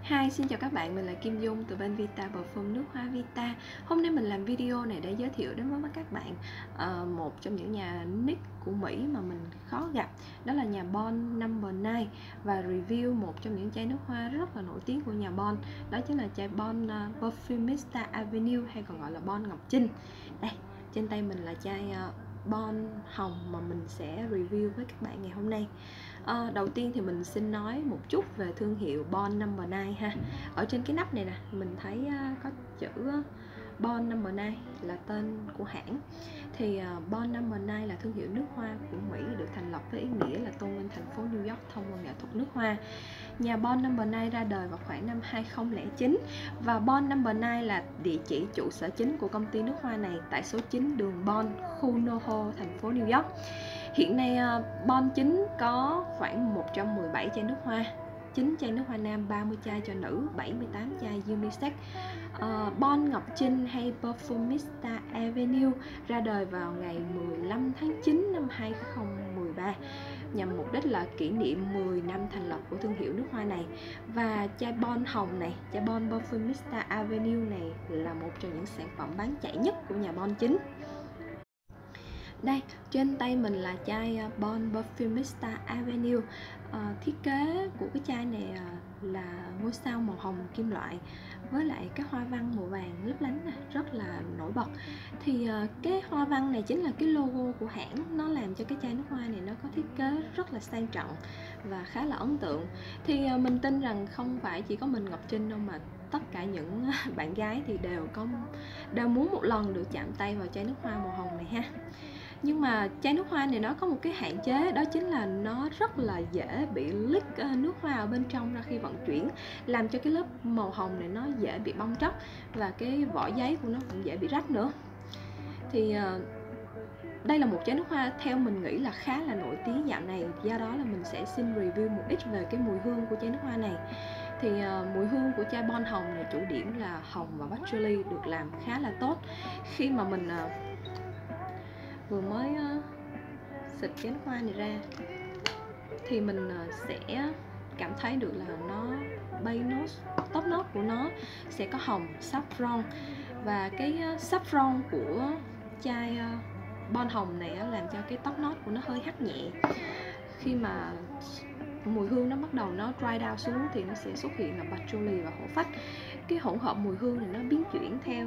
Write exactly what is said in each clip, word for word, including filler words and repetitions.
Hi, xin chào các bạn, mình là Kim Dung từ bên Vita Perfume nước hoa Vita. Hôm nay mình làm video này để giới thiệu đến với các bạn uh, một trong những nhà niche của Mỹ mà mình khó gặp, đó là nhà Bond Number nine, và review một trong những chai nước hoa rất là nổi tiếng của nhà Bond, đó chính là chai Bond uh, Perfumista Avenue, hay còn gọi là Bond Ngọc Trinh. Đây, trên tay mình là chai uh, Bond hồng mà mình sẽ review với các bạn ngày hôm nay. À, đầu tiên thì mình xin nói một chút về thương hiệu Bond Number nine ha. Ở trên cái nắp này nè, mình thấy uh, có chữ uh, Bond Number nine là tên của hãng. Thì uh, Bond Number nine là thương hiệu nước hoa của Mỹ, được thành lập với ý nghĩa là tôn vinh thành phố New York thông qua nghệ thuật nước hoa. Nhà Bond Number nine ra đời vào khoảng năm hai không không chín, và Bond Number nine là địa chỉ trụ sở chính của công ty nước hoa này tại số chín đường Bond, khu NoHo, thành phố New York. Hiện nay Bond chính có khoảng một trăm mười bảy chai nước hoa, chín chai nước hoa nam, ba mươi chai cho nữ, bảy mươi tám chai unisex. uh, Bond Ngọc Trinh hay Perfumista Avenue ra đời vào ngày mười lăm tháng chín năm hai không một ba, nhằm mục đích là kỷ niệm mười năm thành lập của thương hiệu nước hoa này. Và chai Bond hồng này, chai Bond Perfumista Avenue này là một trong những sản phẩm bán chạy nhất của nhà Bond chính. Đây, trên tay mình là chai Bond Perfumista Avenue. à, Thiết kế của cái chai này là ngôi sao màu hồng kim loại với lại các hoa văn màu vàng lấp lánh này, rất là nổi bật. Thì cái hoa văn này chính là cái logo của hãng, nó làm cho cái chai nước hoa này nó có thiết kế rất là sang trọng và khá là ấn tượng. Thì mình tin rằng không phải chỉ có mình Ngọc Trinh đâu, mà tất cả những bạn gái thì đều có đều muốn một lần được chạm tay vào chai nước hoa màu hồng này ha. Nhưng mà chai nước hoa này nó có một cái hạn chế, đó chính là nó rất là dễ bị leak nước hoa ở bên trong ra khi vận chuyển, làm cho cái lớp màu hồng này nó dễ bị bong tróc, và cái vỏ giấy của nó cũng dễ bị rách nữa. Thì đây là một chai nước hoa theo mình nghĩ là khá là nổi tiếng dạo này, do đó là mình sẽ xin review một ít về cái mùi hương của chai nước hoa này. Thì uh, mùi hương của chai Bond hồng này chủ điểm là hồng và patchouli, được làm khá là tốt. Khi mà mình uh, vừa mới uh, xịt chai nước hoa này ra thì mình uh, sẽ cảm thấy được là nó base note, top note của nó sẽ có hồng, saffron, và cái uh, saffron của chai uh, Bond hồng này uh, làm cho cái top note của nó hơi hắt nhẹ. Khi mà mùi hương nó bắt đầu nó dry down xuống thì nó sẽ xuất hiện là patchouli và hổ phách. Cái hỗn hợp mùi hương này nó biến chuyển theo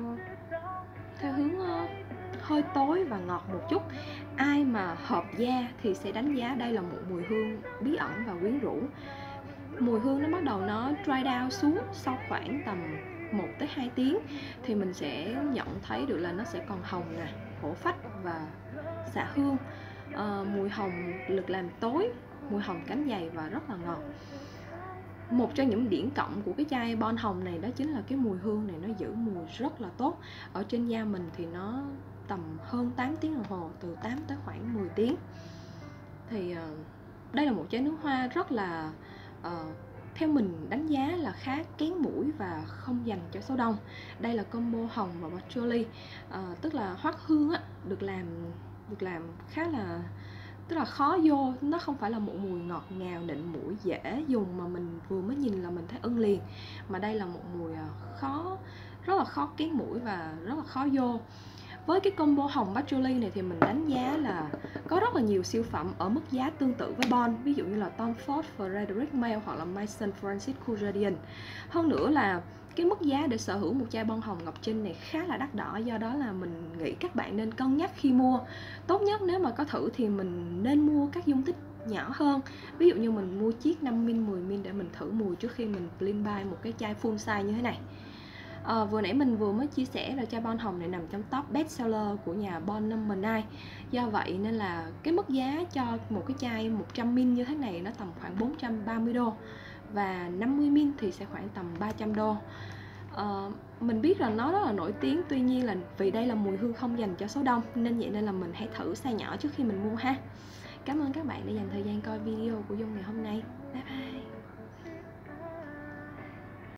theo hướng uh, hơi tối và ngọt một chút. Ai mà hợp da thì sẽ đánh giá đây là một mùi hương bí ẩn và quyến rũ. Mùi hương nó bắt đầu nó dry down xuống sau khoảng tầm một tới hai tiếng thì mình sẽ nhận thấy được là nó sẽ còn hồng nè, hổ phách và xạ hương. uh, Mùi hồng lực làm tối, mùi hồng cánh dày và rất là ngọt. Một trong những điểm cộng của cái chai Bond hồng này đó chính là cái mùi hương này nó giữ mùi rất là tốt. Ở trên da mình thì nó tầm hơn tám tiếng đồng hồ, từ tám tới khoảng mười tiếng. Thì uh, đây là một chai nước hoa rất là uh, theo mình đánh giá là khá kén mũi và không dành cho số đông. Đây là combo hồng và patchouli, uh, tức là hoắc hương á, được làm được làm khá là tức là khó vô, nó không phải là một mùi ngọt ngào nịnh mũi dễ dùng mà mình vừa mới nhìn là mình thấy ưng liền, mà đây là một mùi khó, rất là khó kén mũi và rất là khó vô. Với cái combo hồng patchouli này thì mình đánh giá là có rất là nhiều siêu phẩm ở mức giá tương tự với Bond, ví dụ như là Tom Ford Frederic Malle hoặc là Maison Francisco Jardin. Hơn nữa là cái mức giá để sở hữu một chai Bond hồng Ngọc Trinh này khá là đắt đỏ, do đó là mình nghĩ các bạn nên cân nhắc khi mua. Tốt nhất nếu mà có thử thì mình nên mua các dung tích nhỏ hơn, ví dụ như mình mua chiếc năm mi li lít, mười mi li lít để mình thử mùi trước khi mình blind buy một cái chai full size như thế này. À, vừa nãy mình vừa mới chia sẻ là chai Bond hồng này nằm trong top best seller của nhà Bond Number nine. Do vậy nên là cái mức giá cho một cái chai một trăm mi li lít như thế này nó tầm khoảng bốn trăm ba mươi đô, và năm mươi mi li lít thì sẽ khoảng tầm ba trăm đô. À, mình biết là nó rất là nổi tiếng, tuy nhiên là vì đây là mùi hương không dành cho số đông, nên vậy nên là mình hãy thử size nhỏ trước khi mình mua ha. Cảm ơn các bạn đã dành thời gian coi video của Dung ngày hôm nay. Bye bye.